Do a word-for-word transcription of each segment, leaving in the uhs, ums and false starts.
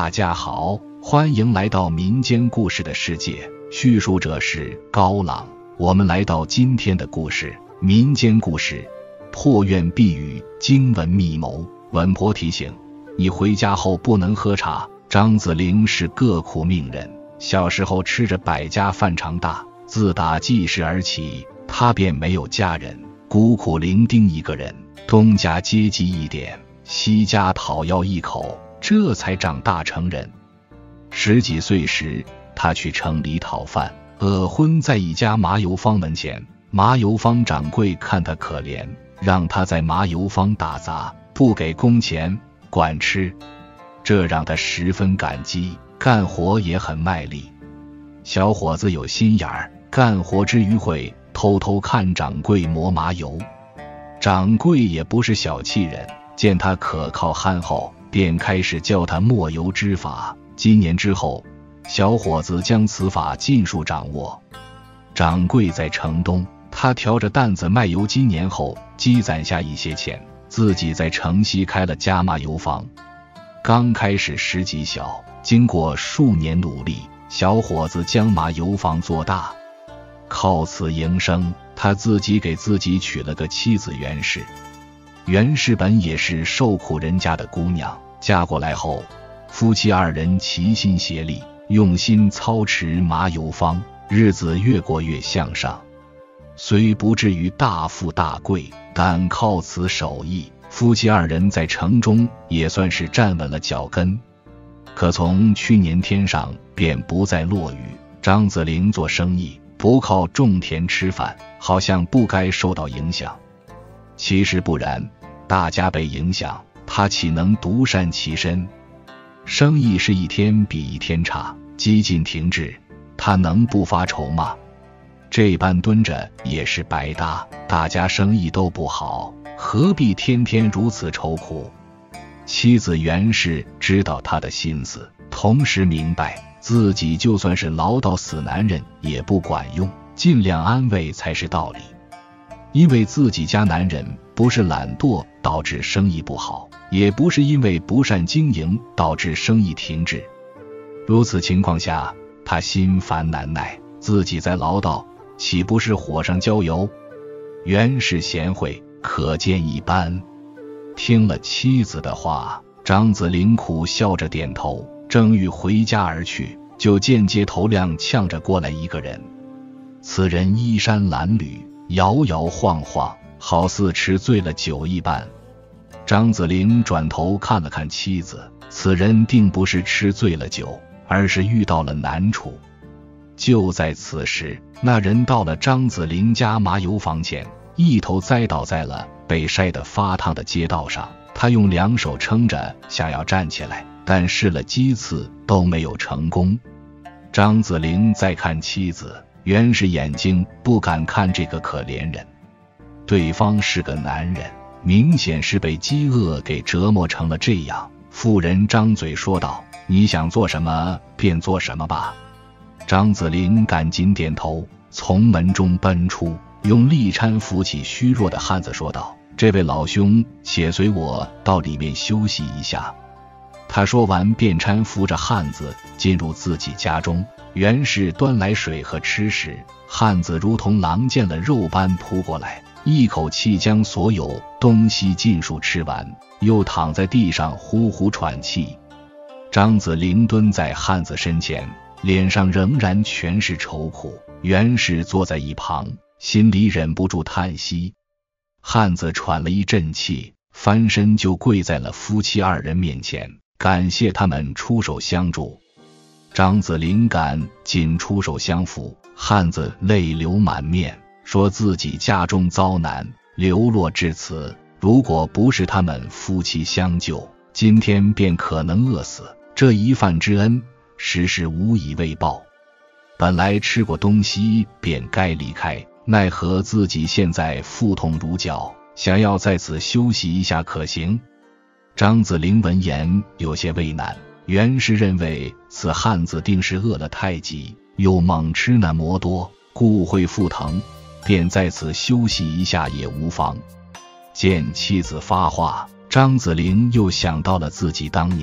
大家好，欢迎来到民间故事的世界，叙述者是高朗。我们来到今天的故事，民间故事破院避雨，经文密谋。稳婆提醒你回家后不能喝茶。张子陵是个苦命人，小时候吃着百家饭长大，自打记事而起，他便没有家人，孤苦伶仃一个人，东家接济一点，西家讨要一口，这才长大成人。十几岁时，他去城里讨饭，饿昏在一家麻油坊门前。麻油坊掌柜看他可怜，让他在麻油坊打杂，不给工钱，管吃。这让他十分感激，干活也很卖力。小伙子有心眼儿，干活之余会偷偷看掌柜磨麻油。掌柜也不是小气人，见他可靠憨厚，便开始教他磨油之法。几年之后，小伙子将此法尽数掌握。掌柜在城东，他挑着担子卖油，几年后积攒下一些钱，自己在城西开了家麻油坊。刚开始时极小，经过数年努力，小伙子将麻油坊做大，靠此营生。他自己给自己娶了个妻子袁氏。袁氏本也是受苦人家的姑娘，嫁过来后，夫妻二人齐心协力，用心操持麻油坊，日子越过越向上。虽不至于大富大贵，但靠此手艺，夫妻二人在城中也算是站稳了脚跟。可从去年天上便不再落雨，张子陵做生意不靠种田吃饭，好像不该受到影响。其实不然，大家被影响，他岂能独善其身？生意是一天比一天差，几近停滞，他能不发愁吗？这般蹲着也是白搭，大家生意都不好，何必天天如此愁苦？妻子袁氏知道他的心思，同时明白自己就算是唠叨死男人也不管用，尽量安慰才是道理。因为自己家男人不是懒惰导致生意不好，也不是因为不善经营导致生意停滞。如此情况下，他心烦难耐，自己在唠叨，岂不是火上浇油？袁氏贤惠，可见一斑。听了妻子的话，张子陵苦笑着点头，正欲回家而去，就见街头踉跄着过来一个人。此人衣衫褴褛，摇摇晃晃，好似吃醉了酒一般。张子陵转头看了看妻子，此人定不是吃醉了酒，而是遇到了难处。就在此时，那人到了张子陵家麻油坊前，一头栽倒在了被晒得发烫的街道上。他用两手撑着，想要站起来，但试了几次都没有成功。张子陵再看妻子，原是眼睛不敢看这个可怜人。对方是个男人，明显是被饥饿给折磨成了这样。妇人张嘴说道：“你想做什么便做什么吧。”张子陵赶紧点头，从门中奔出，用力搀扶起虚弱的汉子说道：“这位老兄，且随我到里面休息一下。”他说完便搀扶着汉子进入自己家中。袁氏端来水和吃食，汉子如同狼见了肉般扑过来，一口气将所有东西尽数吃完，又躺在地上呼呼喘气。张子陵蹲在汉子身前，脸上仍然全是愁苦。袁氏坐在一旁，心里忍不住叹息。汉子喘了一阵气，翻身就跪在了夫妻二人面前，感谢他们出手相助。张子陵赶紧出手相扶，汉子泪流满面，说自己家中遭难，流落至此，如果不是他们夫妻相救，今天便可能饿死。这一饭之恩，实是无以为报。本来吃过东西便该离开，奈何自己现在腹痛如绞，想要在此休息一下可行？张子陵闻言有些为难，袁氏认为此汉子定是饿了太急，又猛吃那么多，故会腹疼，便在此休息一下也无妨。见妻子发话，张子陵又想到了自己当年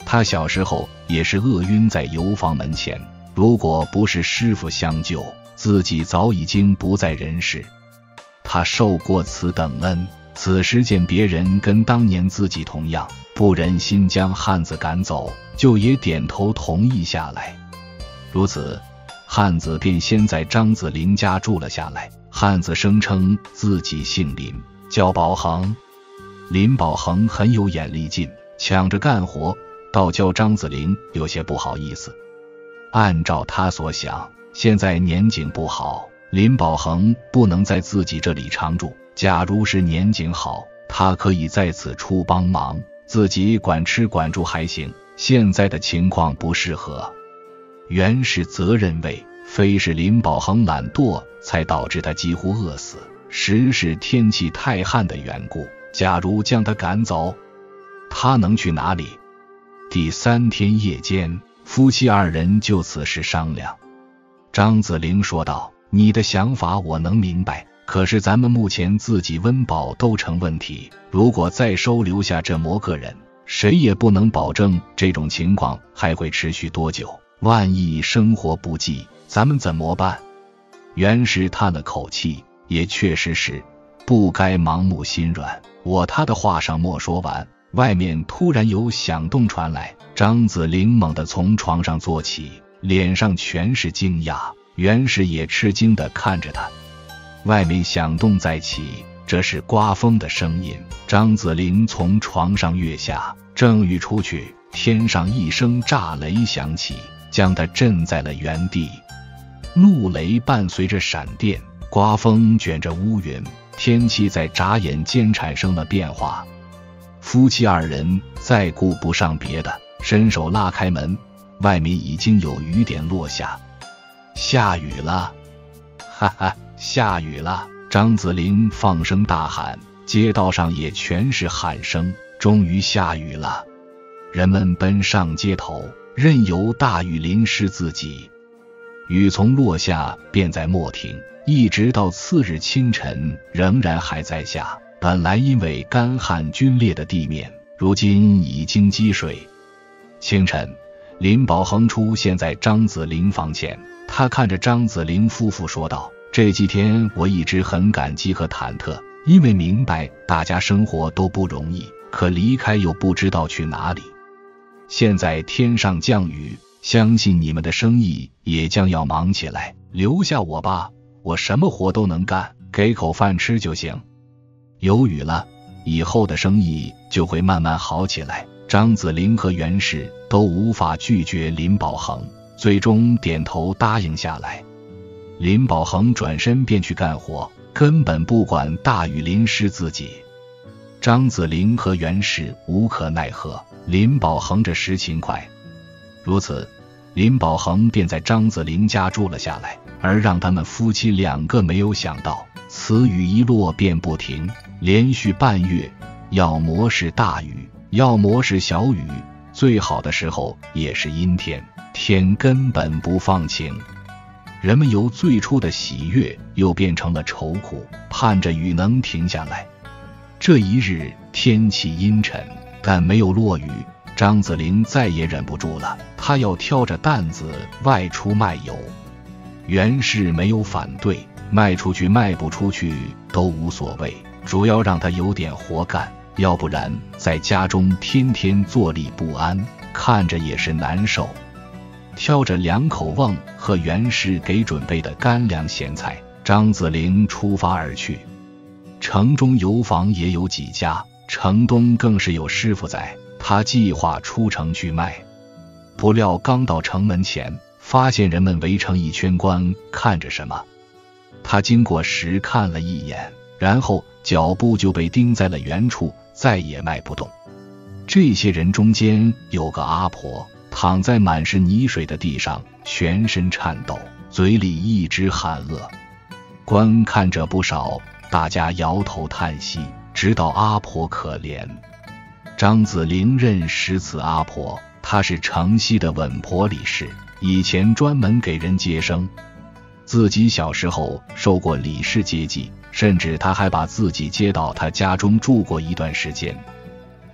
他小时候也是饿晕在油坊门前，如果不是师傅相救，自己早已经不在人世。他受过此等恩，此时见别人跟当年自己同样，不忍心将汉子赶走，就也点头同意下来。如此，汉子便先在张子霖家住了下来。汉子声称自己姓林，叫宝恒。林宝恒很有眼力劲，抢着干活，倒教张子霖有些不好意思。按照他所想，现在年景不好，林宝恒不能在自己这里常住。假如是年景好，他可以在此处帮忙，自己管吃管住还行。现在的情况不适合。袁氏则认为，非是林宝恒懒惰才导致他几乎饿死，实是天气太旱的缘故。假如将他赶走，他能去哪里？第三天夜间，夫妻二人就此事商量。张子霖说道：你的想法我能明白，可是咱们目前自己温饱都成问题，如果再收留下这么个人，谁也不能保证这种情况还会持续多久。万一生活不济，咱们怎么办？袁氏叹了口气，也确实是不该盲目心软。我他的话尚没说完，外面突然有响动传来。张子霖猛地从床上坐起，脸上全是惊讶。袁氏也吃惊地看着他。外面响动再起，这是刮风的声音。张子霖从床上跃下，正欲出去，天上一声炸雷响起，将他震在了原地。怒雷伴随着闪电，刮风卷着乌云，天气在眨眼间产生了变化。夫妻二人再顾不上别的，伸手拉开门，外面已经有雨点落下。下雨了，哈哈，下雨了！张子霖放声大喊，街道上也全是喊声。终于下雨了，人们奔上街头，任由大雨淋湿自己。雨从落下便在没停，一直到次日清晨仍然还在下。本来因为干旱皲裂的地面，如今已经积水。清晨，林宝恒出现在张子霖房前，他看着张子霖夫妇说道：这几天我一直很感激和忐忑，因为明白大家生活都不容易，可离开又不知道去哪里。现在天上降雨，相信你们的生意也将要忙起来，留下我吧，我什么活都能干，给口饭吃就行。有雨了，以后的生意就会慢慢好起来。张子霖和袁氏都无法拒绝林宝恒，最终点头答应下来。林宝恒转身便去干活，根本不管大雨淋湿自己。张子霖和袁氏无可奈何，林宝恒这时勤快。如此，林宝恒便在张子霖家住了下来。而让他们夫妻两个没有想到，此雨一落便不停，连续半月，要么是大雨，要么是小雨，最好的时候也是阴天，天根本不放晴。人们由最初的喜悦又变成了愁苦，盼着雨能停下来。这一日天气阴沉，但没有落雨，张子霖再也忍不住了，他要挑着担子外出卖油。袁氏没有反对，卖出去卖不出去都无所谓，主要让他有点活干，要不然在家中天天坐立不安，看着也是难受。挑着两口瓮和袁氏给准备的干粮咸菜，张子霖出发而去。城中油坊也有几家，城东更是有师傅在，他计划出城去卖。不料刚到城门前，发现人们围成一圈观看着什么。他经过时看了一眼，然后脚步就被钉在了原处，再也迈不动。这些人中间有个阿婆，躺在满是泥水的地上，全身颤抖，嘴里一直喊饿。观看着不少，大家摇头叹息，直到阿婆可怜。张子霖认识此阿婆，她是城西的稳婆李氏，以前专门给人接生。自己小时候受过李氏接济，甚至他还把自己接到他家中住过一段时间。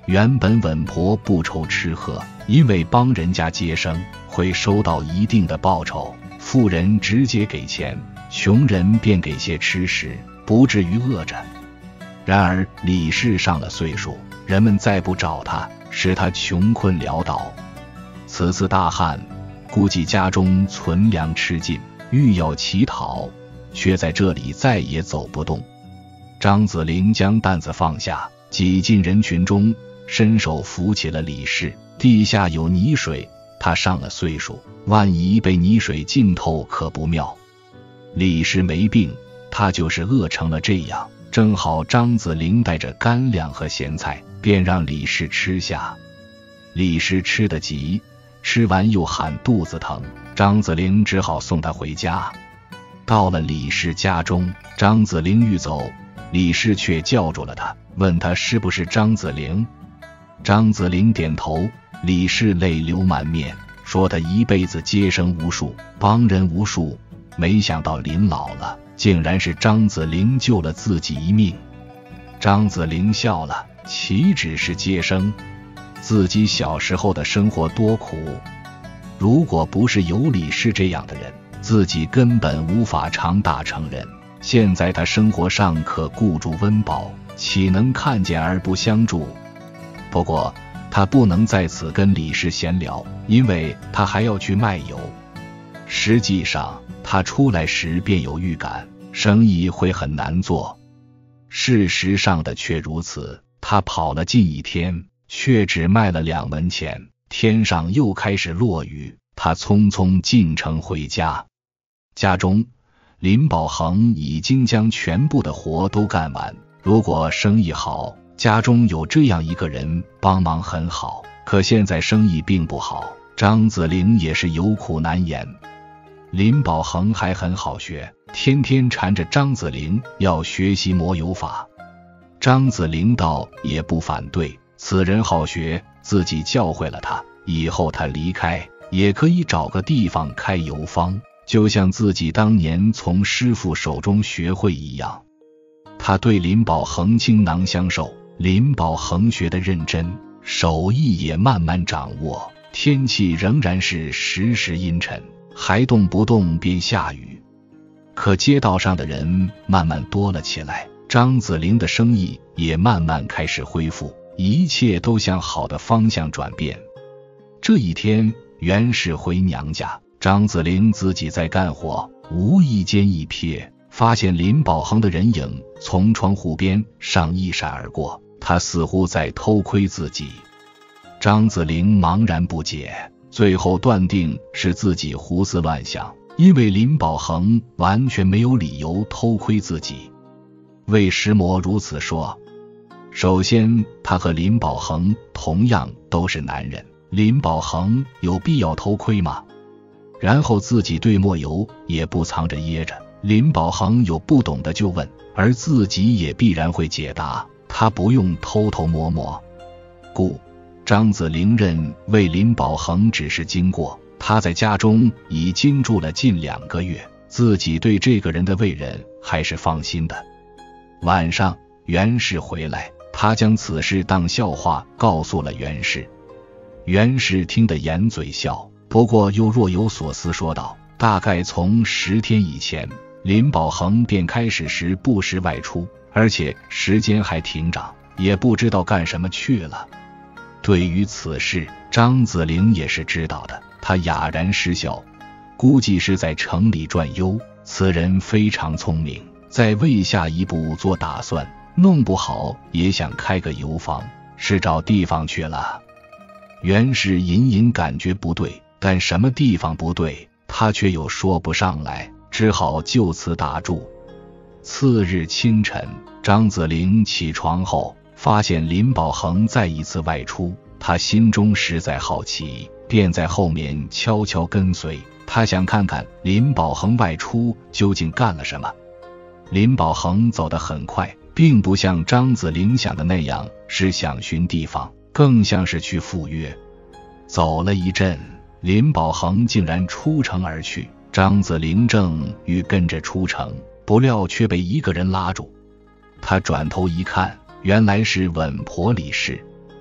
原本稳婆不愁吃喝，因为帮人家接生会收到一定的报酬，富人直接给钱，穷人便给些吃食，不至于饿着。然而李氏上了岁数，人们再不找他，使他穷困潦倒。此次大旱，估计家中存粮吃尽，欲要乞讨，却在这里再也走不动。张子陵将担子放下，挤进人群中，伸手扶起了李氏。地下有泥水，他上了岁数，万一被泥水浸透可不妙。李氏没病，他就是饿成了这样。正好张子陵带着干粮和咸菜，便让李氏吃下。李氏吃得急，吃完又喊肚子疼，张子陵只好送他回家。到了李氏家中，张子陵欲走，李氏却叫住了他，问他是不是张子陵。张子陵点头，李氏泪流满面，说他一辈子接生无数，帮人无数，没想到临老了，竟然是张子陵救了自己一命。张子陵笑了，岂止是接生，自己小时候的生活多苦，如果不是有李氏这样的人，自己根本无法长大成人。现在他生活上可顾住温饱，岂能看见而不相助？不过他不能在此跟李氏闲聊，因为他还要去卖油。实际上他出来时便有预感，生意会很难做。事实上的却如此，他跑了近一天，却只卖了两文钱。天上又开始落雨，他匆匆进城回家。家中林保恒已经将全部的活都干完，如果生意好，家中有这样一个人帮忙很好，可现在生意并不好，张子陵也是有苦难言。林保恒还很好学，天天缠着张子陵要学习磨油法。张子陵倒也不反对，此人好学，自己教会了他，以后他离开也可以找个地方开油坊，就像自己当年从师傅手中学会一样。他对林保恒倾囊相授，林保恒学得认真，手艺也慢慢掌握。天气仍然是时时阴沉，还动不动便下雨。可街道上的人慢慢多了起来，张子陵的生意也慢慢开始恢复，一切都向好的方向转变。这一天，袁氏回娘家，张子陵自己在干活，无意间一瞥，发现林保恒的人影从窗户边上一闪而过，他似乎在偷窥自己。张子陵茫然不解，最后断定是自己胡思乱想，因为林保恒完全没有理由偷窥自己。魏师模如此说，首先他和林保恒同样都是男人，林保恒有必要偷窥吗？然后自己对墨油也不藏着掖着，林保恒有不懂的就问，而自己也必然会解答，他不用偷偷摸摸。故张子陵认为林保恒只是经过，他在家中已经住了近两个月，自己对这个人的为人还是放心的。晚上袁氏回来，他将此事当笑话告诉了袁氏。袁氏听得掩嘴笑，不过又若有所思说道，大概从十天以前，林保恒便开始时不时外出，而且时间还挺长，也不知道干什么去了。对于此事，张子陵也是知道的，他哑然失笑，估计是在城里转悠。此人非常聪明，在为下一步做打算，弄不好也想开个油坊，是找地方去了。袁氏隐隐感觉不对，但什么地方不对，他却又说不上来，只好就此打住。次日清晨，张子陵起床后发现林保恒再一次外出，他心中实在好奇，便在后面悄悄跟随。他想看看林保恒外出究竟干了什么。林保恒走得很快，并不像张子陵想的那样是想寻地方，更像是去赴约。走了一阵，林保恒竟然出城而去，张子陵正欲跟着出城，不料却被一个人拉住。他转头一看，原来是稳婆李氏。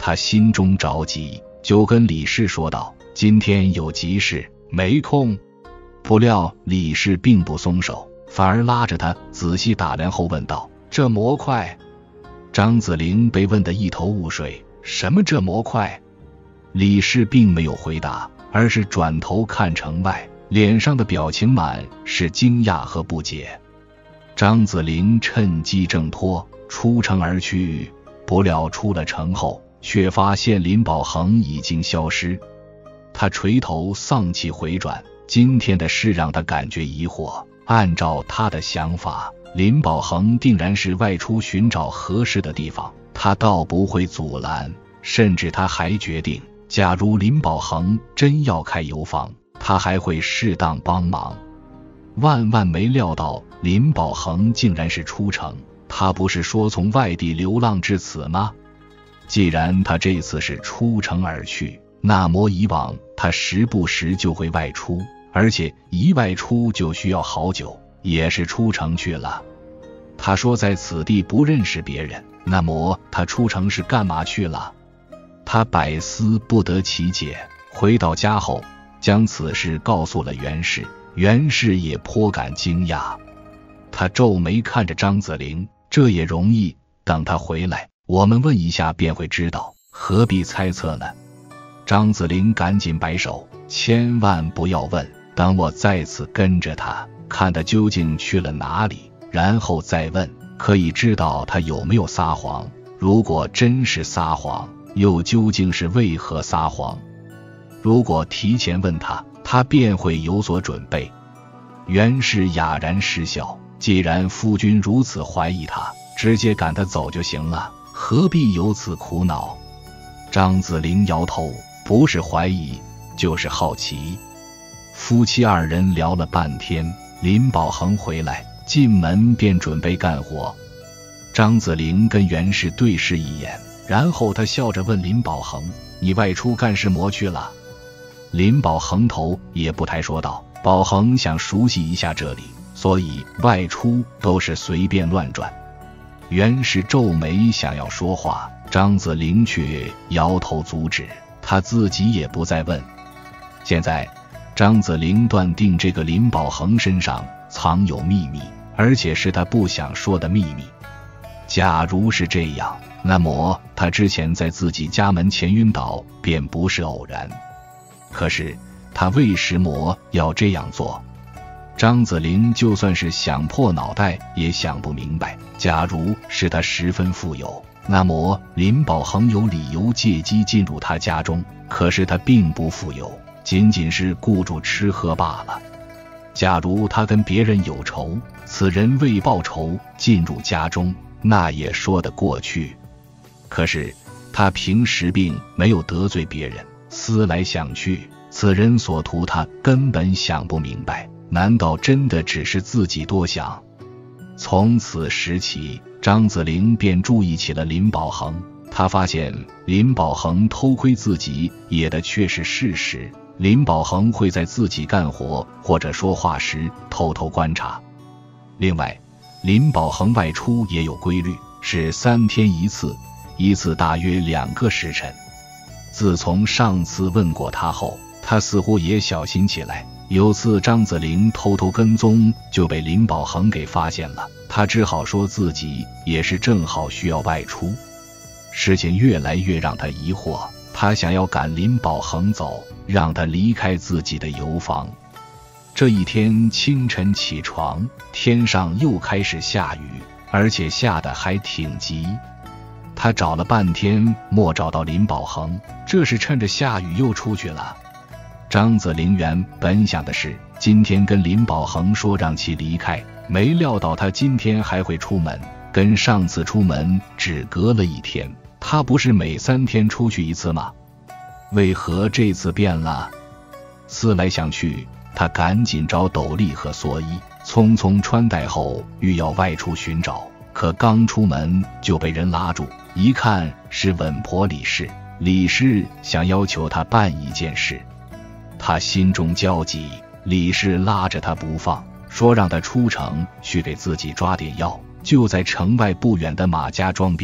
他心中着急，就跟李氏说道：今天有急事，没空。不料李氏并不松手，反而拉着他仔细打量后问道：这模块？张子玲被问得一头雾水，什么这模块？李氏并没有回答，而是转头看城外，脸上的表情满是惊讶和不解。张子玲趁机挣脱，出城而去，不料出了城后，却发现林保恒已经消失。他垂头丧气回转，今天的事让他感觉疑惑。按照他的想法，林保恒定然是外出寻找合适的地方，他倒不会阻拦，甚至他还决定，假如林保恒真要开油坊，他还会适当帮忙。万万没料到林保恒竟然是出城，他不是说从外地流浪至此吗？既然他这次是出城而去，那么以往他时不时就会外出，而且一外出就需要好久，也是出城去了。他说在此地不认识别人，那么他出城是干嘛去了？他百思不得其解。回到家后，将此事告诉了袁氏，袁氏也颇感惊讶。他皱眉看着张子玲，这也容易，等他回来，我们问一下便会知道，何必猜测呢？张子玲赶紧摆手，千万不要问，等我再次跟着他，看他究竟去了哪里，然后再问，可以知道他有没有撒谎。如果真是撒谎，又究竟是为何撒谎？如果提前问他，他便会有所准备。袁氏哑然失笑，既然夫君如此怀疑他，直接赶他走就行了，何必有此苦恼？张子玲摇头，不是怀疑，就是好奇。夫妻二人聊了半天，林保恒回来，进门便准备干活。张子玲跟袁氏对视一眼，然后他笑着问林保恒：你外出干什么去了？林保恒头也不抬说道：保恒想熟悉一下这里，所以外出都是随便乱转。袁氏皱眉想要说话，张子玲却摇头阻止，他自己也不再问。现在张子玲断定这个林保恒身上藏有秘密，而且是他不想说的秘密。假如是这样，那么他之前在自己家门前晕倒便不是偶然。可是他为什么要这样做？张子玲就算是想破脑袋也想不明白。假如是他十分富有，那么林保恒有理由借机进入他家中，可是他并不富有，仅仅是顾住吃喝罢了。假如他跟别人有仇，此人为报仇进入家中，那也说得过去。可是他平时并没有得罪别人，思来想去，此人所图他根本想不明白，难道真的只是自己多想？从此时起，张子玲便注意起了林保恒。他发现林保恒偷窥自己也的却是事实，林保恒会在自己干活或者说话时偷偷观察。另外，林保恒外出也有规律，是三天一次，一次大约两个时辰。自从上次问过他后，他似乎也小心起来。有次张子玲偷偷跟踪，就被林保恒给发现了，他只好说自己也是正好需要外出。事情越来越让他疑惑，他想要赶林保恒走，让他离开自己的油坊。这一天清晨起床，天上又开始下雨，而且下得还挺急。他找了半天没找到林保恒，这是趁着下雨又出去了。张子玲原本想的是今天跟林保恒说让其离开，没料到他今天还会出门，跟上次出门只隔了一天。他不是每三天出去一次吗？为何这次变了？思来想去，他赶紧找斗笠和蓑衣，匆匆穿戴后欲要外出寻找，可刚出门就被人拉住，一看是稳婆李氏。李氏想要求他办一件事，他心中焦急，李氏拉着他不放，说让他出城去给自己抓点药，就在城外不远的马家庄边。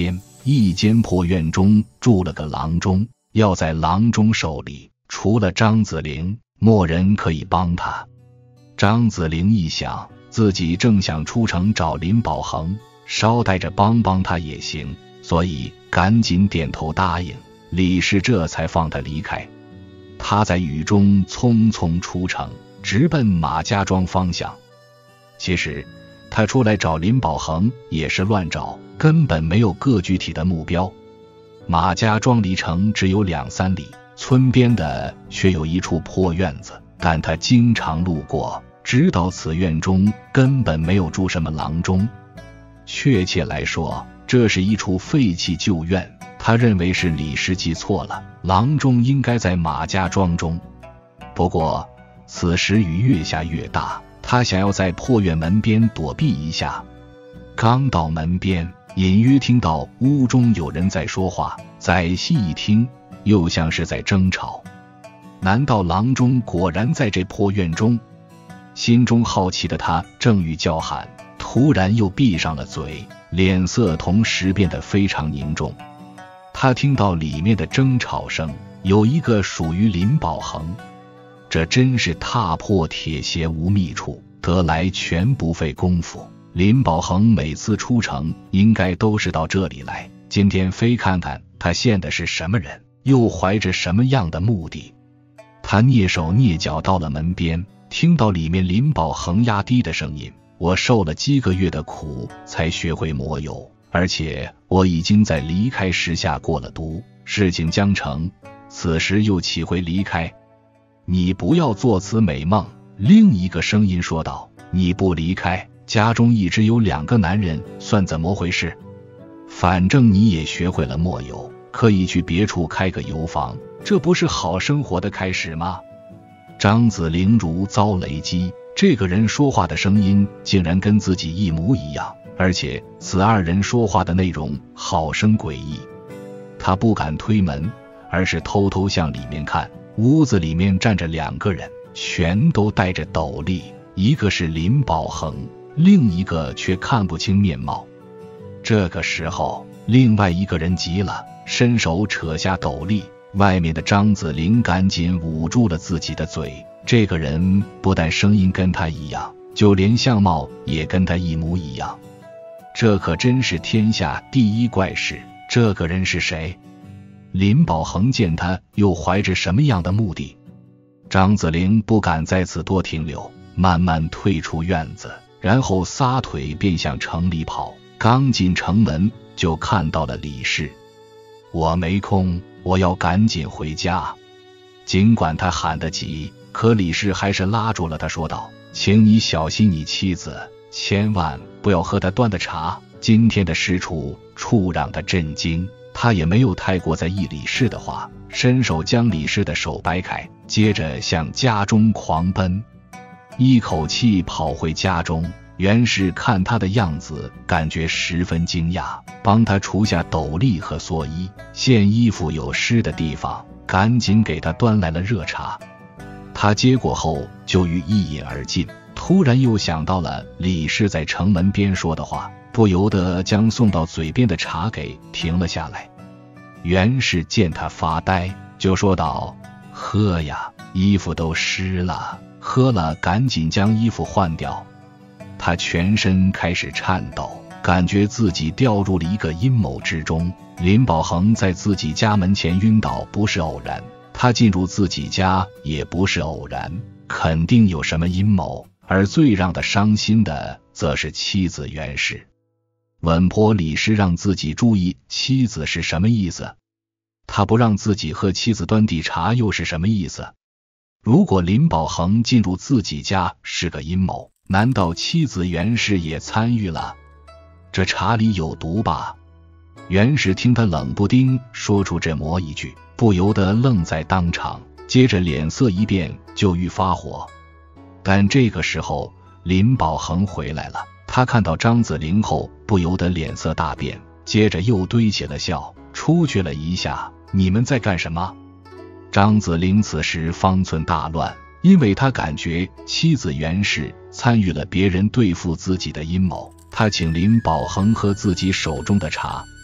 一间破院中住了个郎中，要在郎中手里，除了张子陵，没人可以帮他。张子陵一想，自己正想出城找林保恒，捎带着帮帮他也行，所以赶紧点头答应。李氏这才放他离开。他在雨中匆匆出城，直奔马家庄方向。其实他出来找林保恒也是乱找，根本没有个具体的目标。马家庄离城只有两三里，村边的却有一处破院子，但他经常路过，知道此院中根本没有住什么郎中。确切来说，这是一处废弃旧院，他认为是李氏记错了，郎中应该在马家庄中。不过此时雨越下越大，他想要在破院门边躲避一下。刚到门边，隐约听到屋中有人在说话，仔细一听，又像是在争吵。难道郎中果然在这破院中？心中好奇的他正欲叫喊，突然又闭上了嘴，脸色同时变得非常凝重。他听到里面的争吵声，有一个属于林保恒。这真是踏破铁鞋无觅处，得来全不费功夫。林保恒每次出城应该都是到这里来，今天非看看他现的是什么人，又怀着什么样的目的。他蹑手蹑脚到了门边，听到里面林保恒压低的声音：我受了几个月的苦才学会抹油，而且我已经在离开时下过了毒，事情将成，此时又岂会离开？你不要做此美梦。另一个声音说道：你不离开，家中一直有两个男人，算怎么回事？反正你也学会了抹油，可以去别处开个油坊，这不是好生活的开始吗？张子陵如遭雷击，这个人说话的声音竟然跟自己一模一样，而且此二人说话的内容好生诡异。他不敢推门，而是偷偷向里面看。屋子里面站着两个人，全都戴着斗笠，一个是林保恒，另一个却看不清面貌。这个时候，另外一个人急了，伸手扯下斗笠。外面的张子陵赶紧捂住了自己的嘴。这个人不但声音跟他一样，就连相貌也跟他一模一样。这可真是天下第一怪事。这个人是谁？林保恒见他又怀着什么样的目的？张子陵不敢在此多停留，慢慢退出院子，然后撒腿便向城里跑。刚进城门，就看到了李氏。我没空，我要赶紧回家。尽管他喊得急，可李氏还是拉住了他，说道：请你小心你妻子，千万不要喝他端的茶。今天的事处处让他震惊。他也没有太过在意李氏的话，伸手将李氏的手掰开，接着向家中狂奔。一口气跑回家中，袁氏看他的样子，感觉十分惊讶，帮他除下斗笠和蓑衣，见衣服有湿的地方，赶紧给他端来了热茶。他接过后就欲一饮而尽，突然又想到了李氏在城门边说的话，不由得将送到嘴边的茶给停了下来。袁氏见他发呆，就说道：喝呀，衣服都湿了，喝了赶紧将衣服换掉。他全身开始颤抖，感觉自己掉入了一个阴谋之中。林保恒在自己家门前晕倒不是偶然，他进入自己家也不是偶然，肯定有什么阴谋。而最让他伤心的则是妻子袁氏。稳婆李氏让自己注意妻子是什么意思？他不让自己喝妻子端地茶又是什么意思？如果林保恒进入自己家是个阴谋，难道妻子袁氏也参与了？这茶里有毒吧？袁氏听他冷不丁说出这么一句，不由得愣在当场，接着脸色一变，就欲发火。但这个时候林保恒回来了，他看到张子陵后不由得脸色大变，接着又堆起了笑，出去了一下。你们在干什么？张子陵此时方寸大乱，因为他感觉妻子袁氏参与了别人对付自己的阴谋。他请林保恒喝自己手中的茶。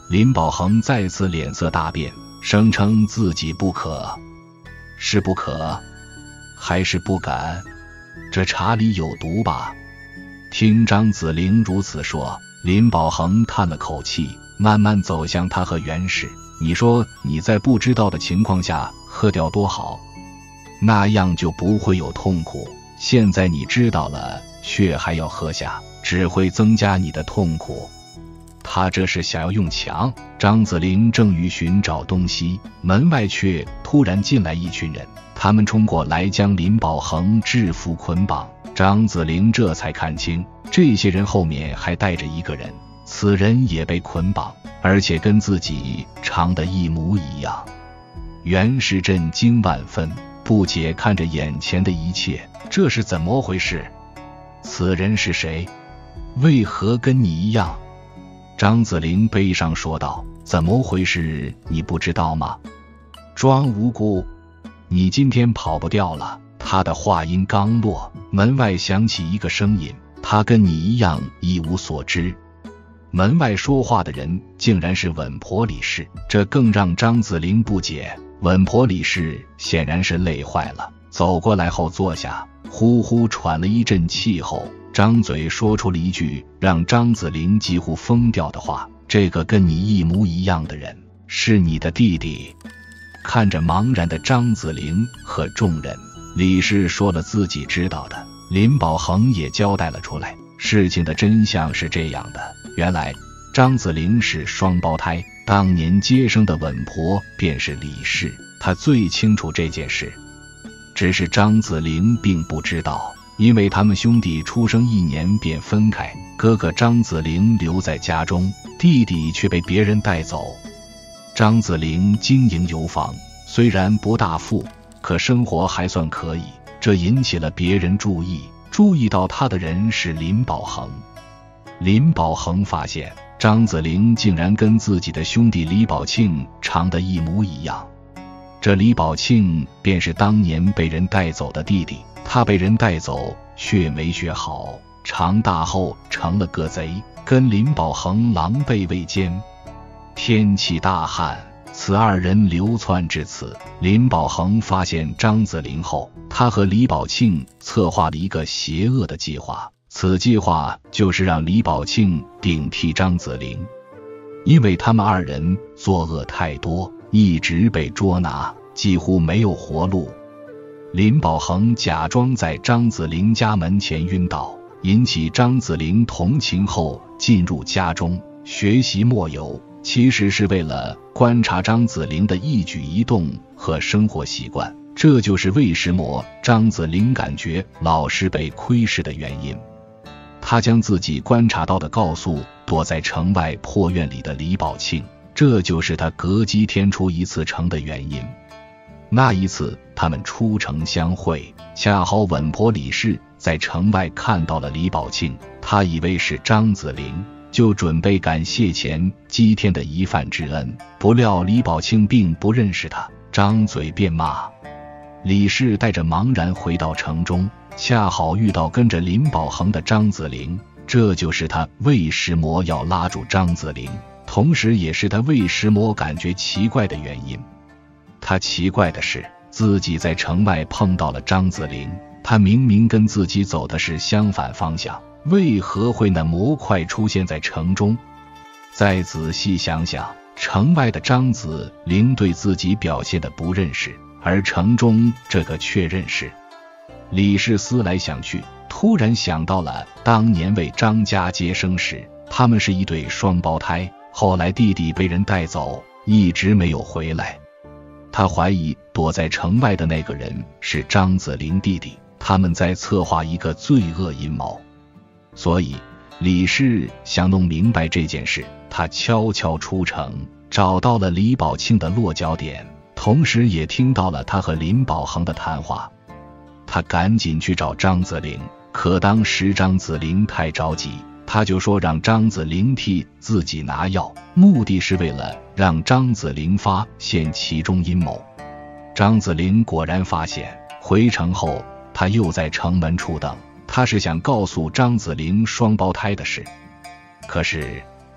林保恒再次脸色大变，声称自己不可。是不可，还是不敢？这茶里有毒吧？听张子玲如此说，林保恒叹了口气，慢慢走向他和袁氏。你说你在不知道的情况下喝掉多好，那样就不会有痛苦。现在你知道了，却还要喝下，只会增加你的痛苦。他这是想要用强。张子玲正欲寻找东西，门外却突然进来一群人，他们冲过来将林保恒制服捆绑。张子玲这才看清，这些人后面还带着一个人，此人也被捆绑，而且跟自己长得一模一样。袁氏震惊万分，不解看着眼前的一切，这是怎么回事？此人是谁？为何跟你一样？张子玲悲伤说道，怎么回事你不知道吗？装无辜，你今天跑不掉了。他的话音刚落，门外响起一个声音，他跟你一样一无所知。门外说话的人竟然是稳婆李氏，这更让张子玲不解。稳婆李氏显然是累坏了，走过来后坐下，呼呼喘了一阵气后，张嘴说出了一句让张子玲几乎疯掉的话，这个跟你一模一样的人是你的弟弟。看着茫然的张子玲和众人，李氏说了自己知道的，林保恒也交代了出来。事情的真相是这样的，原来张子玲是双胞胎，当年接生的稳婆便是李氏，她最清楚这件事。只是张子玲并不知道，因为他们兄弟出生一年便分开，哥哥张子玲留在家中，弟弟却被别人带走。张子玲经营油坊，虽然不大富，可生活还算可以，这引起了别人注意，注意到他的人是林保恒。林保恒发现张子玲竟然跟自己的兄弟李宝庆长得一模一样，这李宝庆便是当年被人带走的弟弟，他被人带走却没学好，长大后成了个贼，跟林保恒狼狈为奸。天气大旱，此二人流窜至此。林保恒发现张子玲后，他和李宝庆策划了一个邪恶的计划，此计划就是让李宝庆顶替张子玲，因为他们二人作恶太多，一直被捉拿，几乎没有活路。林保恒假装在张子玲家门前晕倒，引起张子玲同情后进入家中学习墨油，其实是为了观察张子玲的一举一动和生活习惯，这就是为什么张子玲感觉老是被窥视的原因。他将自己观察到的告诉躲在城外破院里的李宝庆，这就是他隔几天出一次城的原因。那一次他们出城相会，恰好稳婆李氏在城外看到了李宝庆，他以为是张子玲，就准备感谢前几天的一饭之恩，不料李宝庆并不认识他，张嘴便骂。李氏带着茫然回到城中，恰好遇到跟着林保恒的张子玲，这就是他为什么要拉住张子玲，同时也是他为什么感觉奇怪的原因。他奇怪的是，自己在城外碰到了张子玲，他明明跟自己走的是相反方向，为何会那么快出现在城中？再仔细想想，城外的张子玲对自己表现的不认识，而城中这个却认识。李氏思来想去，突然想到了当年为张家接生时，他们是一对双胞胎，后来弟弟被人带走，一直没有回来。他怀疑躲在城外的那个人是张子玲弟弟，他们在策划一个罪恶阴谋。所以李氏想弄明白这件事，他悄悄出城，找到了李宝庆的落脚点，同时也听到了他和林保恒的谈话。他赶紧去找张子玲，可当时张子玲太着急，他就说让张子玲替自己拿药，目的是为了让张子玲发现其中阴谋。张子玲果然发现，回城后他又在城门处等，他是想告诉张子玲双胞胎的事。可是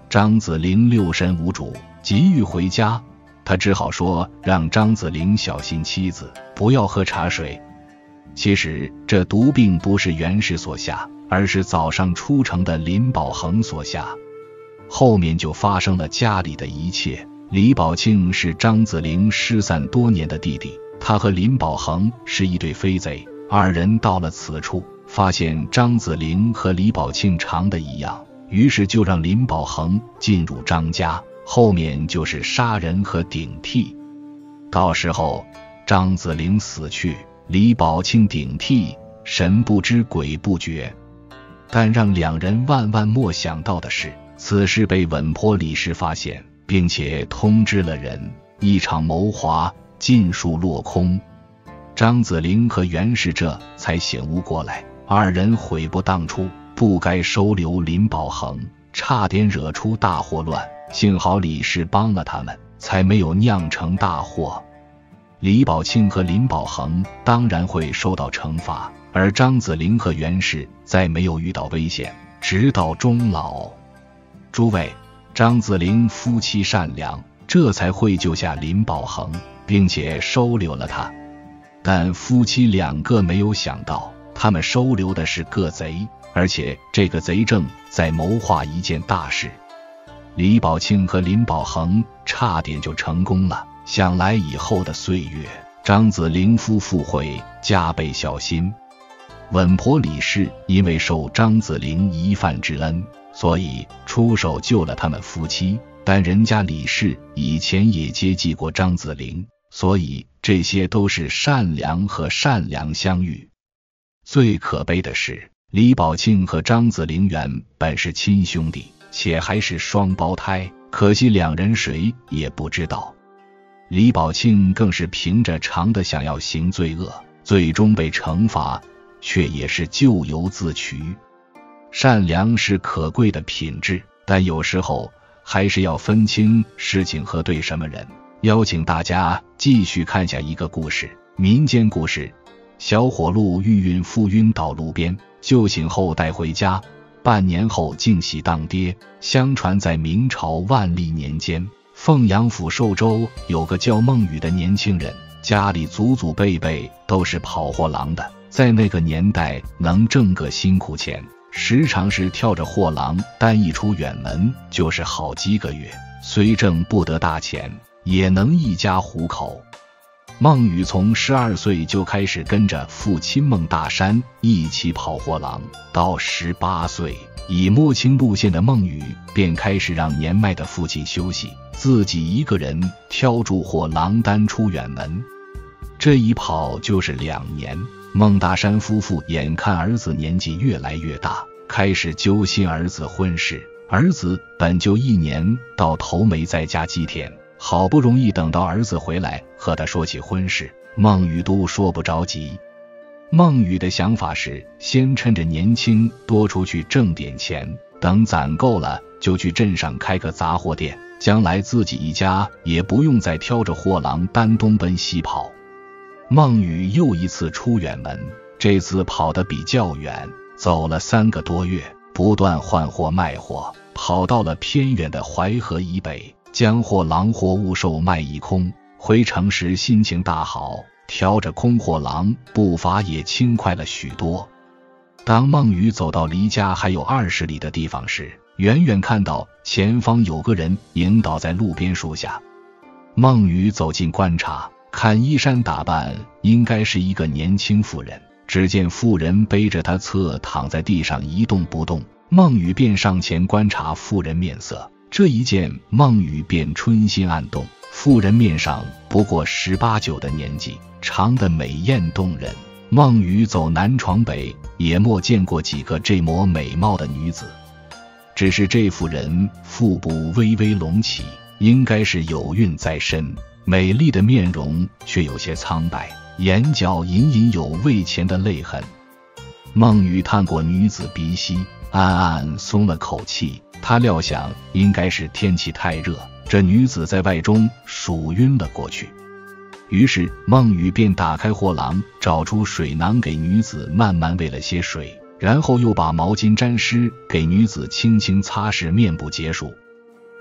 张子陵六神无主，急欲回家，他只好说让张子陵小心妻子，不要喝茶水。其实这毒并不是袁氏所下，而是早上出城的林保恒所下。后面就发生了家里的一切。李宝庆是张子陵失散多年的弟弟，他和林保恒是一对飞贼。二人到了此处，发现张子陵和李宝庆长得一样，于是就让林保恒进入张家，后面就是杀人和顶替。到时候张子陵死去，李宝庆顶替，神不知鬼不觉。但让两人万万没想到的是，此事被稳坡李氏发现，并且通知了人，一场谋划尽数落空。张子陵和袁氏这才醒悟过来，二人悔不当初，不该收留林保恒，差点惹出大祸乱。幸好李氏帮了他们，才没有酿成大祸。李宝庆和林保恒当然会受到惩罚，而张子陵和袁氏再没有遇到危险，直到终老。诸位，张子陵夫妻善良，这才会救下林保恒，并且收留了他。但夫妻两个没有想到，他们收留的是个贼，而且这个贼正在谋划一件大事。李宝庆和林保恒差点就成功了，想来以后的岁月，张子陵夫妇会加倍小心。稳婆李氏因为受张子陵一饭之恩，所以出手救了他们夫妻，但人家李氏以前也接济过张子陵，所以这些都是善良和善良相遇。最可悲的是，李宝庆和张子陵原本是亲兄弟，且还是双胞胎，可惜两人谁也不知道。李宝庆更是凭着长的想要行罪恶，最终被惩罚，却也是咎由自取。善良是可贵的品质，但有时候还是要分清事情和对什么人。邀请大家继续看下一个故事，民间故事。小火鹿遇孕妇晕倒路边，救醒后带回家，半年后竟喜当爹。相传在明朝万历年间，凤阳府寿州有个叫孟雨的年轻人，家里祖祖辈辈都是跑货郎的，在那个年代能挣个辛苦钱，时常是跳着货郎，单一出远门就是好几个月，虽挣不得大钱，也能一家糊口。孟雨从十二岁就开始跟着父亲孟大山一起跑货郎，到十八岁，已摸清路线的孟雨便开始让年迈的父亲休息，自己一个人挑住货郎单出远门。这一跑就是两年。孟大山夫妇眼看儿子年纪越来越大，开始揪心儿子婚事。儿子本就一年到头没在家几天，好不容易等到儿子回来和他说起婚事，孟雨都说不着急。孟雨的想法是先趁着年轻多出去挣点钱，等攒够了就去镇上开个杂货店，将来自己一家也不用再挑着货郎单东奔西跑。孟雨又一次出远门，这次跑得比较远，走了三个多月，不断换货卖货，跑到了偏远的淮河以北，将货郎货物售卖一空。回城时心情大好，挑着空货郎，步伐也轻快了许多。当孟雨走到离家还有二十里的地方时，远远看到前方有个人迎倒在路边树下。孟雨走近观察，看衣衫打扮，应该是一个年轻妇人。只见妇人背着她侧躺在地上一动不动，孟雨便上前观察妇人面色。这一见，孟雨便春心暗动。妇人面上不过十八九的年纪，长得美艳动人。孟雨走南闯北，也没见过几个这么美貌的女子。只是这妇人腹部微微隆起，应该是有孕在身，美丽的面容却有些苍白，眼角隐隐有未前的泪痕。孟雨探过女子鼻息，暗暗松了口气。他料想应该是天气太热，这女子在外中暑晕了过去。于是孟雨便打开货郎，找出水囊给女子慢慢喂了些水，然后又把毛巾沾湿，给女子轻轻擦拭面部结束。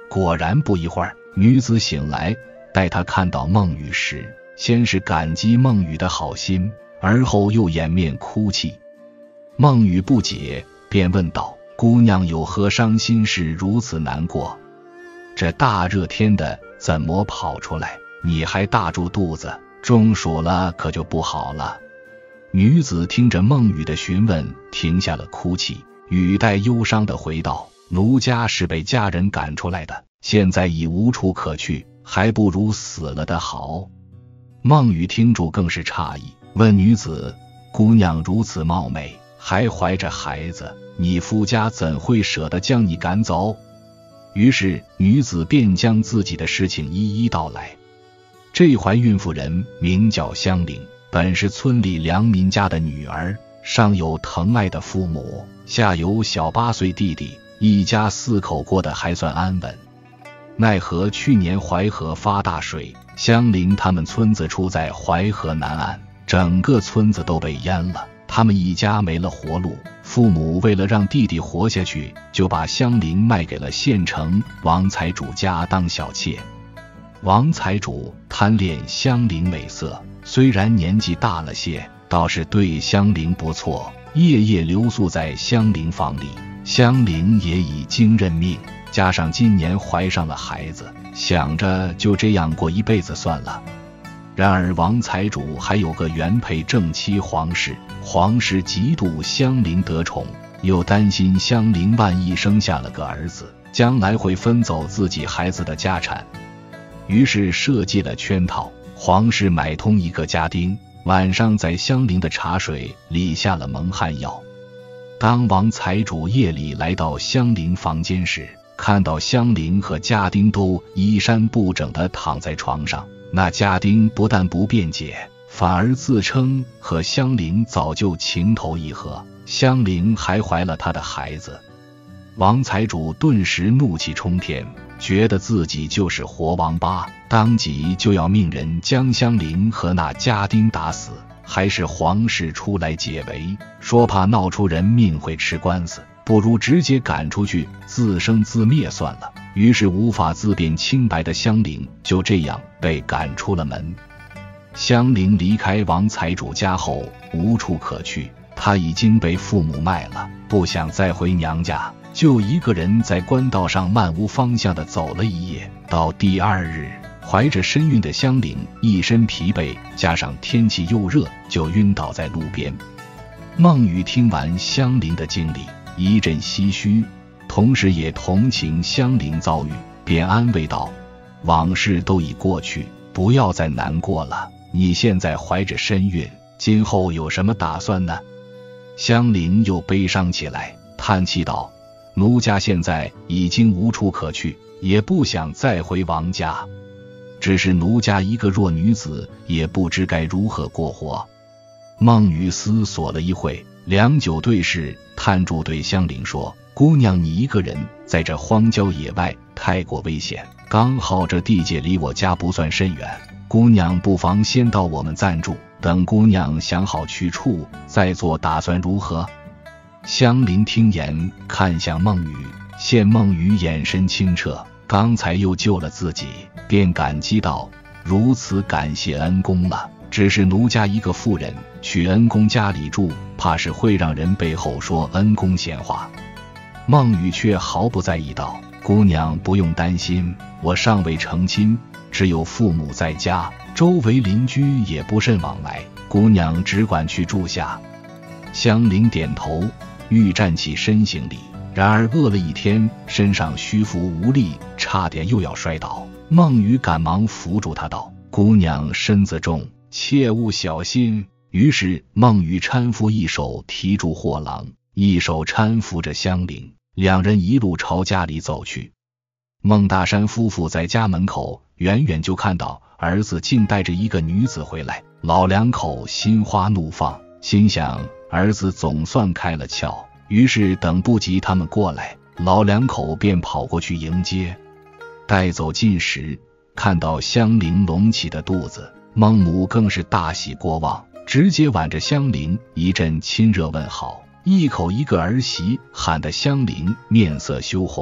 果然不一会儿，女子醒来，待她看到孟雨时，先是感激孟雨的好心，而后又掩面哭泣。孟雨不解，便问道：姑娘有何伤心事如此难过？这大热天的怎么跑出来？你还大住肚子，中暑了可就不好了。女子听着孟雨的询问，停下了哭泣，语带忧伤地回道：奴家是被家人赶出来的，现在已无处可去，还不如死了的好。孟雨听住更是诧异，问女子：姑娘如此貌美，还怀着孩子，你夫家怎会舍得将你赶走？于是女子便将自己的事情一一道来。这怀孕妇人名叫香菱，本是村里良民家的女儿，上有疼爱的父母，下有小八岁弟弟，一家四口过得还算安稳。奈何去年淮河发大水，香菱他们村子处在淮河南岸，整个村子都被淹了，他们一家没了活路。父母为了让弟弟活下去，就把香菱卖给了县城王财主家当小妾。王财主贪恋香菱美色，虽然年纪大了些，倒是对香菱不错，夜夜留宿在香菱房里。香菱也已经认命，加上今年怀上了孩子，想着就这样过一辈子算了。然而王财主还有个原配正妻黄氏，黄氏嫉妒香菱得宠，又担心香菱万一生下了个儿子，将来会分走自己孩子的家产，于是设计了圈套。黄氏买通一个家丁，晚上在香菱的茶水里下了蒙汗药。当王财主夜里来到香菱房间时，看到香菱和家丁都衣衫不整地躺在床上，那家丁不但不辩解，反而自称和香菱早就情投意合，香菱还怀了他的孩子。王财主顿时怒气冲天，觉得自己就是活王八，当即就要命人将香菱和那家丁打死。还是黄氏出来解围，说怕闹出人命会吃官司，不如直接赶出去，自生自灭算了。于是无法自辩清白的香菱就这样被赶出了门。香菱离开王财主家后无处可去，她已经被父母卖了，不想再回娘家，就一个人在官道上漫无方向地走了一夜。到第二日，怀着身孕的香菱一身疲惫，加上天气又热，就晕倒在路边。孟雨听完香菱的经历，一阵唏嘘，同时也同情香菱遭遇，便安慰道：往事都已过去，不要再难过了，你现在怀着身孕，今后有什么打算呢？香菱又悲伤起来，叹气道：奴家现在已经无处可去，也不想再回王家，只是奴家一个弱女子，也不知该如何过活。孟雨思索了一会，良久对视，叹住对香菱说：姑娘你一个人在这荒郊野外太过危险，刚好这地界离我家不算甚远，姑娘不妨先到我们暂住，等姑娘想好去处再做打算如何？香菱听言，看向孟雨，见孟雨眼神清澈，刚才又救了自己，便感激道：如此感谢恩公了，只是奴家一个妇人去恩公家里住，怕是会让人背后说恩公闲话。孟雨却毫不在意道：姑娘不用担心，我尚未成亲，只有父母在家，周围邻居也不甚往来，姑娘只管去住下。香菱点头，欲站起身行礼，然而饿了一天，身上虚浮无力，差点又要摔倒。孟雨赶忙扶住她道：姑娘身子重，切勿小心。于是孟雨搀扶一手提住货郎，一手搀扶着香菱，两人一路朝家里走去。孟大山夫妇在家门口远远就看到儿子竟带着一个女子回来，老两口心花怒放，心想儿子总算开了窍，于是等不及他们过来，老两口便跑过去迎接。待走近时，看到香菱隆起的肚子，孟母更是大喜过望，直接挽着香菱一阵亲热问好，一口一个儿媳，喊得香菱面色羞红，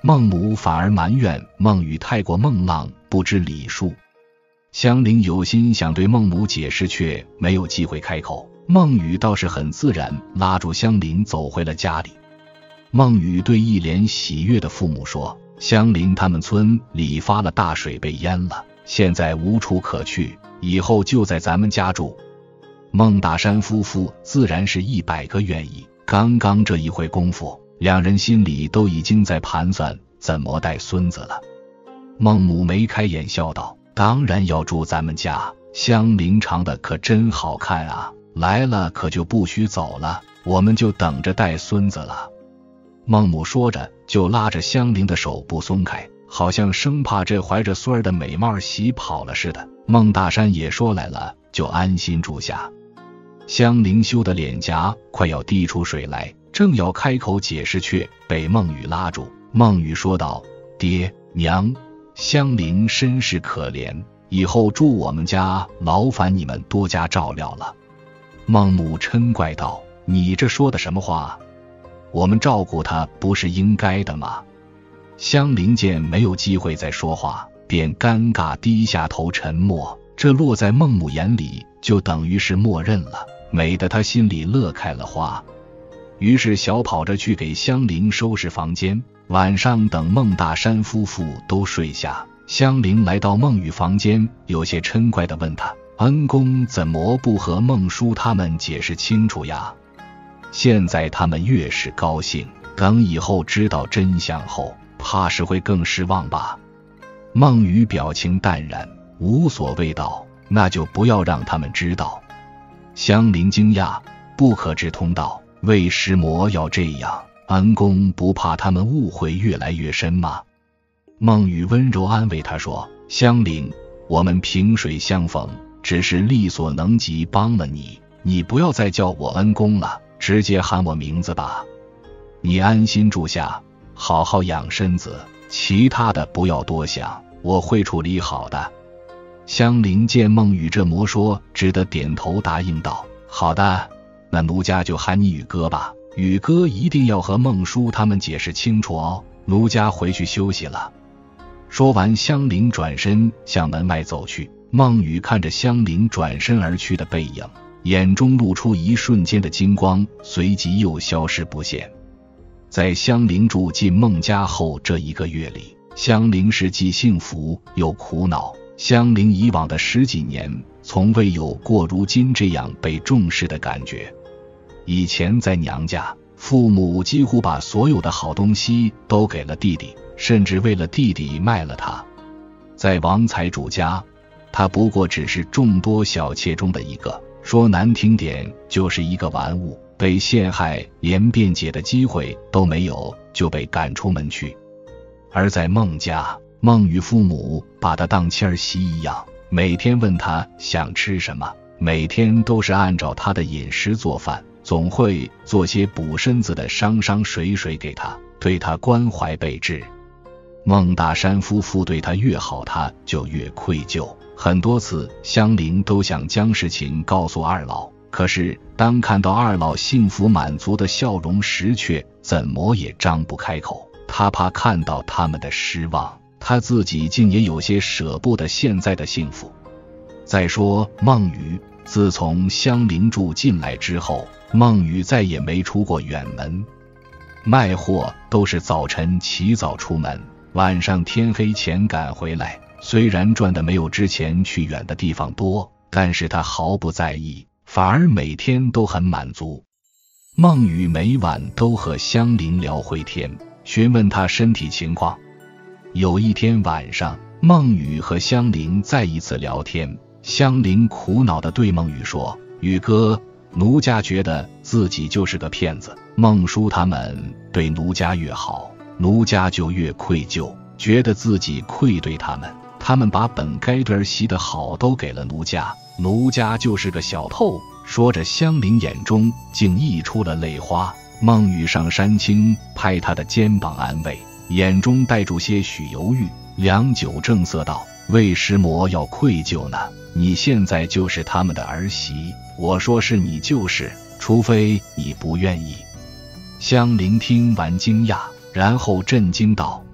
孟母反而埋怨孟羽太过孟浪，不知礼数。香菱有心想对孟母解释，却没有机会开口。孟羽倒是很自然拉住香菱走回了家里。孟羽对一脸喜悦的父母说，香菱他们村里发了大水，被淹了，现在无处可去，以后就在咱们家住。孟大山夫妇自然是一百个愿意，刚刚这一会功夫，两人心里都已经在盘算怎么带孙子了。孟母眉开眼笑道，当然要住咱们家，香菱长得可真好看啊，来了可就不许走了，我们就等着带孙子了。孟母说着就拉着香菱的手不松开，好像生怕这怀着孙儿的美貌喜跑了似的。孟大山也说来了，就安心住下。香菱羞的脸颊快要滴出水来，正要开口解释，却被孟羽拉住。孟羽说道，爹娘，香菱身世可怜，以后住我们家劳烦你们多加照料了。孟母嗔怪道，你这说的什么话？我们照顾她不是应该的吗？香菱见没有机会再说话，便尴尬低下头沉默，这落在孟母眼里就等于是默认了，美得她心里乐开了花。于是小跑着去给香菱收拾房间。晚上等孟大山夫妇都睡下，香菱来到孟羽房间，有些嗔怪地问他，恩公怎么不和孟叔他们解释清楚呀？现在他们越是高兴，等以后知道真相后，怕是会更失望吧。孟羽表情淡然，无所谓道，那就不要让他们知道。香菱惊讶，不可知通道，为什么要这样？恩公不怕他们误会越来越深吗？孟羽温柔安慰他说，香菱，我们萍水相逢，只是力所能及帮了你，你不要再叫我恩公了，直接喊我名字吧。你安心住下，好好养身子，其他的不要多想，我会处理好的。香菱见孟羽这么说，只得点头答应道，好的，那奴家就喊你羽哥吧，羽哥一定要和孟叔他们解释清楚哦，奴家回去休息了。说完，香菱转身向门外走去。孟羽看着香菱转身而去的背影，眼中露出一瞬间的金光，随即又消失不见。在香菱住进孟家后这一个月里，香菱是既幸福又苦恼。香菱以往的十几年从未有过如今这样被重视的感觉。以前在娘家，父母几乎把所有的好东西都给了弟弟，甚至为了弟弟卖了他。在王财主家，他不过只是众多小妾中的一个，说难听点就是一个玩物，被陷害连辩解的机会都没有，就被赶出门去。而在孟家，孟羽父母把他当妻儿媳一样，每天问他想吃什么，每天都是按照他的饮食做饭，总会做些补身子的伤伤水水给他，对他关怀备至。孟大山夫妇对他越好，他就越愧疚。很多次香菱都想将事情告诉二老，可是当看到二老幸福满足的笑容时，却怎么也张不开口。他怕看到他们的失望，他自己竟也有些舍不得现在的幸福。再说孟羽，自从香菱住进来之后，孟羽再也没出过远门。卖货都是早晨起早出门，晚上天黑前赶回来，虽然赚的没有之前去远的地方多，但是他毫不在意，反而每天都很满足。孟羽每晚都和香菱聊会天，询问他身体情况。有一天晚上，孟羽和香菱再一次聊天，香菱苦恼地对孟羽说，羽哥，奴家觉得自己就是个骗子，孟叔他们对奴家越好，奴家就越愧疚，觉得自己愧对他们，他们把本该对儿媳的好都给了奴家，奴家就是个小偷。说着，香菱眼中竟溢出了泪花。孟羽上山青拍他的肩膀安慰，眼中带住些许犹豫，良久正色道，为什么要愧疚呢？你现在就是他们的儿媳，我说是你就是，除非你不愿意。香菱听完惊讶，然后震惊道，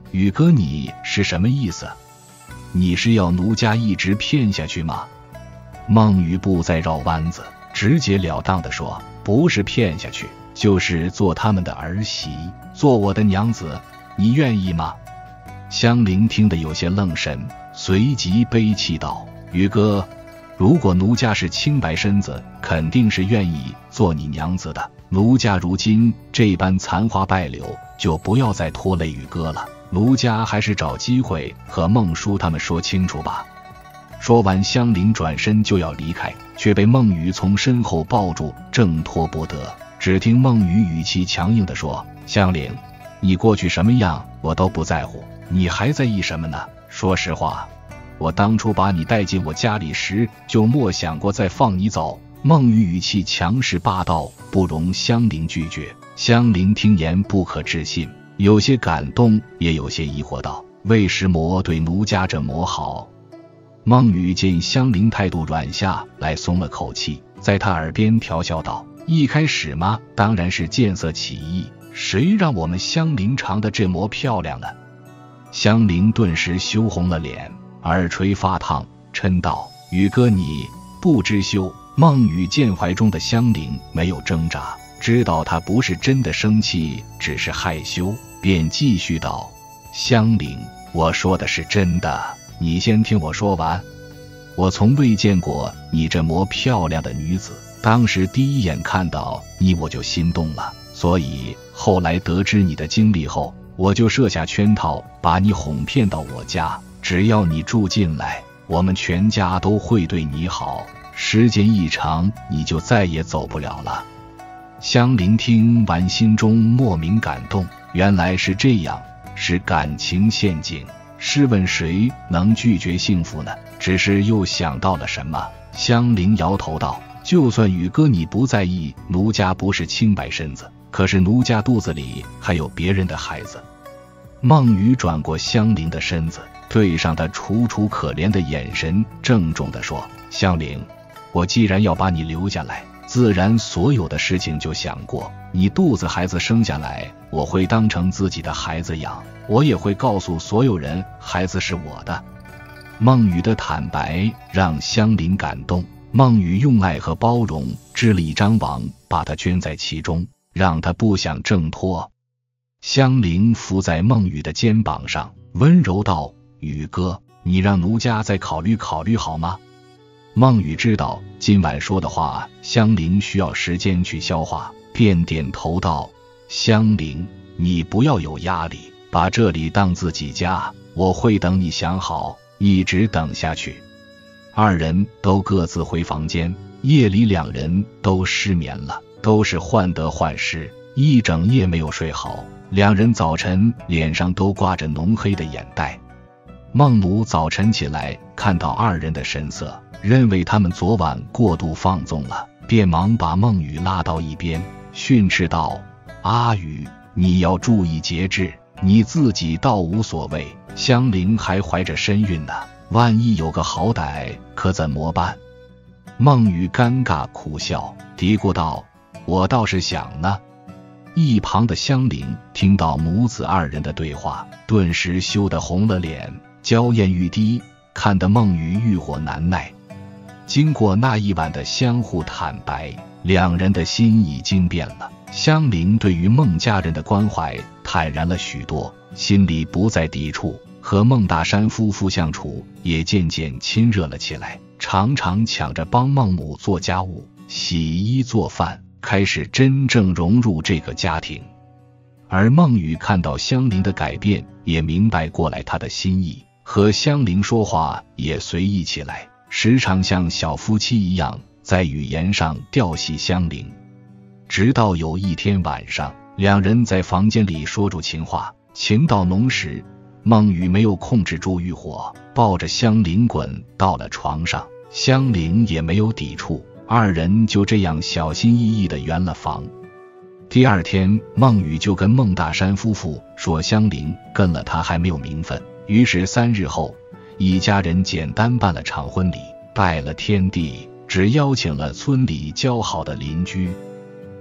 宇哥，你是什么意思？你是要奴家一直骗下去吗？孟雨不再绕弯子，直截了当地说，不是骗下去，就是做他们的儿媳，做我的娘子，你愿意吗？香菱听得有些愣神，随即悲泣道，宇哥，如果奴家是清白身子，肯定是愿意做你娘子的，奴家如今这般残花败柳，就不要再拖累宇哥了，奴家还是找机会和孟叔他们说清楚吧。说完，香菱转身就要离开，却被孟雨从身后抱住，挣脱不得。只听孟雨语气强硬地说，香菱，你过去什么样我都不在乎，你还在意什么呢？说实话，我当初把你带进我家里时，就莫想过再放你走。孟雨语气强势霸道，不容香菱拒绝。香菱听言不可置信，有些感动，也有些疑惑道，为什么对奴家这么好？孟雨见香菱态度软下来，松了口气，在她耳边调笑道，一开始嘛，当然是见色起意，谁让我们香菱长得这么漂亮呢？香菱顿时羞红了脸，耳垂发烫，嗔道，宇哥，你不知羞。孟雨见怀中的香菱没有挣扎，知道她不是真的生气，只是害羞，便继续道，香菱，我说的是真的，你先听我说完。我从未见过你这么漂亮的女子，当时第一眼看到你我就心动了，所以后来得知你的经历后，我就设下圈套，把你哄骗到我家，只要你住进来，我们全家都会对你好，时间一长，你就再也走不了了。香菱听完，心中莫名感动，原来是这样，是感情陷阱，试问谁能拒绝幸福呢？只是又想到了什么，香菱摇头道，就算宇哥你不在意，奴家不是清白身子，可是奴家肚子里还有别人的孩子。孟雨转过香菱的身子，对上她楚楚可怜的眼神，郑重地说，香菱，我既然要把你留下来，自然所有的事情就想过，你肚子孩子生下来，我会当成自己的孩子养，我也会告诉所有人孩子是我的。孟雨的坦白让香菱感动，孟雨用爱和包容织了一张网，把她圈在其中，让她不想挣脱。香菱伏在孟雨的肩膀上，温柔道，雨哥，你让奴家再考虑考虑好吗？孟雨知道今晚说的话香菱需要时间去消化，便点头道，香菱，你不要有压力，把这里当自己家，我会等你想好，一直等下去。二人都各自回房间，夜里两人都失眠了，都是患得患失，一整夜没有睡好，两人早晨脸上都挂着浓黑的眼袋。孟母早晨起来看到二人的神色，认为他们昨晚过度放纵了，便忙把孟雨拉到一边，训斥道，阿雨，你要注意节制，你自己倒无所谓，香菱还怀着身孕呢，万一有个好歹可怎么办？孟雨尴尬苦笑，嘀咕道，我倒是想呢。一旁的香菱听到母子二人的对话，顿时羞得红了脸，娇艳欲滴，看得孟雨欲火难耐。经过那一晚的相互坦白，两人的心已经变了，香菱对于孟家人的关怀坦然了许多，心里不再抵触，和孟大山夫妇相处也渐渐亲热了起来，常常抢着帮孟母做家务、洗衣做饭，开始真正融入这个家庭。而孟雨看到香菱的改变，也明白过来她的心意，和香菱说话也随意起来，时常像小夫妻一样在语言上调戏香菱。直到有一天晚上，两人在房间里说住情话，情到浓时，孟雨没有控制住欲火，抱着香菱滚到了床上，香菱也没有抵触，二人就这样小心翼翼地圆了房。第二天，孟雨就跟孟大山夫妇说香菱跟了他还没有名分，于是三日后，一家人简单办了场婚礼，拜了天地，只邀请了村里交好的邻居。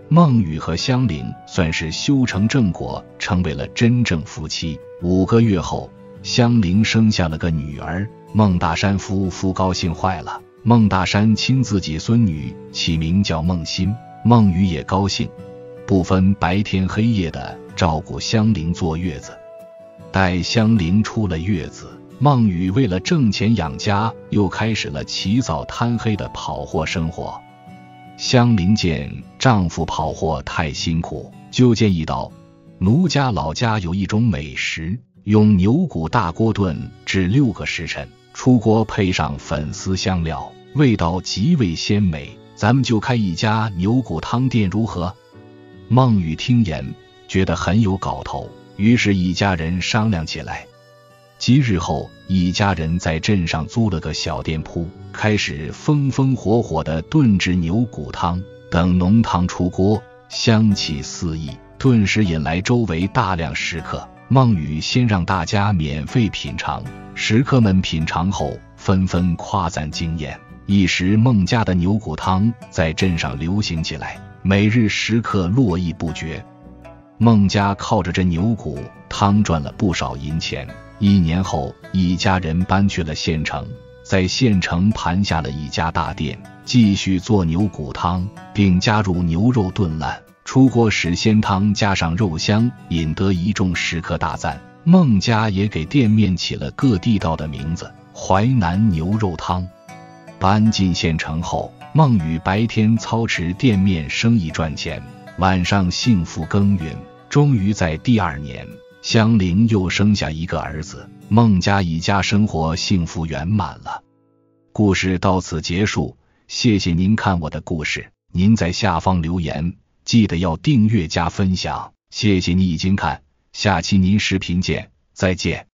孟雨和香菱算是修成正果，成为了真正夫妻。五个月后，香菱生下了个女儿，孟大山夫妇高兴坏了。孟大山亲自己孙女起名叫孟欣，孟雨也高兴，不分白天黑夜的照顾香菱坐月子。待香菱出了月子，孟雨为了挣钱养家，又开始了起早贪黑的跑货生活。香菱见丈夫跑货太辛苦，就建议道：奴家老家有一种美食，用牛骨大锅炖至六个时辰，出锅配上粉丝香料，味道极为鲜美，咱们就开一家牛骨汤店如何？孟雨听言，觉得很有搞头，于是一家人商量起来。几日后，一家人在镇上租了个小店铺，开始风风火火地炖制牛骨汤。等浓汤出锅，香气四溢，顿时引来周围大量食客。孟雨先让大家免费品尝，食客们品尝后纷纷夸赞惊艳，一时孟家的牛骨汤在镇上流行起来，每日食客络绎不绝。孟家靠着这牛骨汤赚了不少银钱。一年后，一家人搬去了县城，在县城盘下了一家大店，继续做牛骨汤，并加入牛肉炖烂。出锅时鲜汤加上肉香，引得一众食客大赞。孟家也给店面起了个地道的名字——淮南牛肉汤。搬进县城后，孟雨白天操持店面生意赚钱，晚上幸福耕耘。终于在第二年，香菱又生下一个儿子，孟家一家生活幸福圆满了。故事到此结束，谢谢您看我的故事。您在下方留言，记得要订阅加分享，谢谢你已经看，下期您视频见，再见。